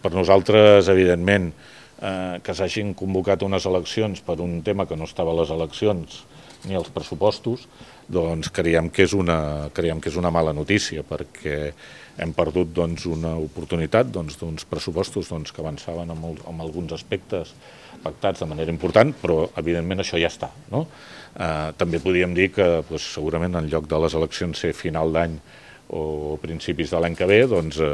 per nosaltres, evidentment, que s'hagin convocat unes eleccions per un tema que no estava a les eleccions ni als pressupostos, doncs creiem que és una mala notícia, perquè hem perdut una oportunitat d'uns pressupostos que avançaven en alguns aspectes pactats de manera important, però evidentment això ja està. També podríem dir que segurament en lloc de les eleccions ser final d'any o principis de l'any que ve,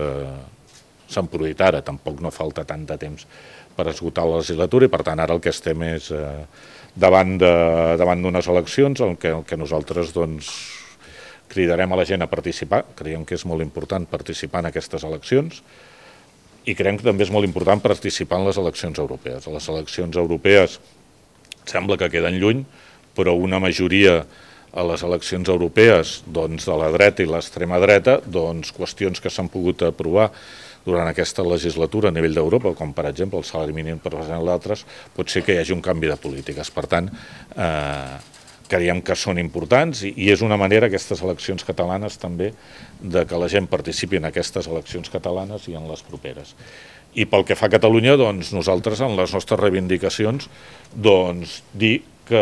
s'han produït ara, tampoc no falta tant de temps per esgotar la legislatura i per tant ara el que estem és davant d'unes eleccions en què nosaltres cridarem a la gent a participar, creiem que és molt important participar en aquestes eleccions i creiem que també és molt important participar en les eleccions europees. Les eleccions europees sembla que queden lluny, però una majoria a les eleccions europees de la dreta i l'extrema dreta, qüestions que s'han pogut aprovar durant aquesta legislatura a nivell d'Europa, com per exemple el salari mínim professional d'altres, pot ser que hi hagi un canvi de polítiques. Per tant, creiem que són importants i és una manera, aquestes eleccions catalanes també, de que la gent participi en aquestes eleccions catalanes i en les properes. I pel que fa a Catalunya, nosaltres en les nostres reivindicacions dir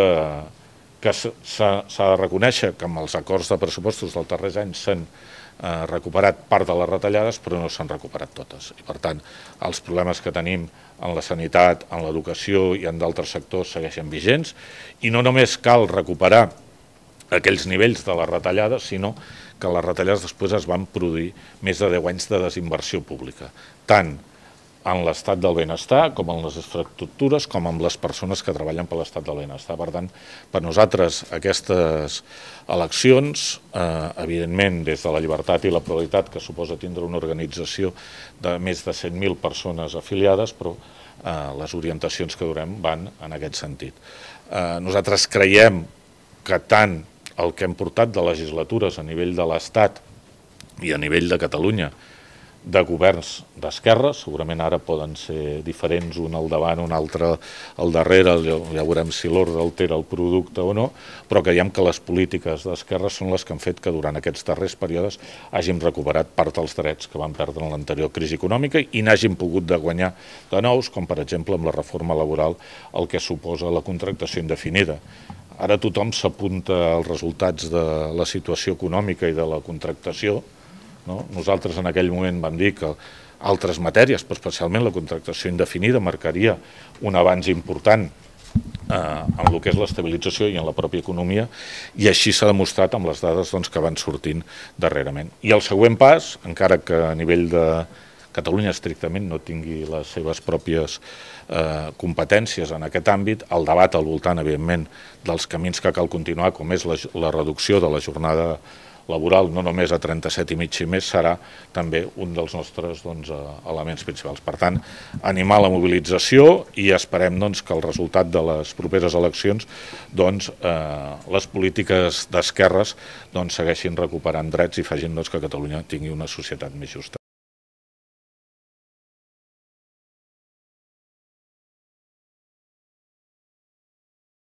que s'ha de reconèixer que amb els acords de pressupostos dels darrers anys s'han recuperat part de les retallades, però no s'han recuperat totes. I per tant, els problemes que tenim en la sanitat, en l'educació i en d'altres sectors segueixen vigents i no només cal recuperar aquells nivells de les retallades, sinó que les retallades després es van produir més de 10 anys de desinversió pública, tant en l'estat del benestar, com en les infraestructures, com en les persones que treballen per l'estat del benestar. Per tant, per nosaltres aquestes eleccions, evidentment des de la llibertat i la pluralitat que suposa tindre una organització de més de 100.000 persones afiliades, però les orientacions que durem van en aquest sentit. Nosaltres creiem que tant el que hem portat de legislatures a nivell de l'Estat i a nivell de Catalunya, de governs d'esquerra, segurament ara poden ser diferents, un al davant, un altre al darrere, ja veurem si l'ordre altera el producte o no, però creiem que les polítiques d'esquerra són les que han fet que durant aquests darrers períodes hàgim recuperat part dels drets que vam perdre en l'anterior crisi econòmica i n'hàgim pogut de guanyar de nous, com per exemple amb la reforma laboral, el que suposa la contractació indefinida. Ara tothom s'apunta als resultats de la situació econòmica i de la contractació. Nosaltres en aquell moment vam dir que altres matèries, però especialment la contractació indefinida, marcaria un avanç important en el que és l'estabilització i en la pròpia economia, i així s'ha demostrat amb les dades que van sortint darrerament. I el següent pas, encara que a nivell de Catalunya estrictament no tingui les seves pròpies competències en aquest àmbit, el debat al voltant, evidentment, dels camins que cal continuar, com és la reducció de la jornada laboral, no només a 37,5 i més, serà també un dels nostres elements principals. Per tant, animar la mobilització i esperem que el resultat de les properes eleccions, les polítiques d'esquerres segueixin recuperant drets i facin que Catalunya tingui una societat més justa.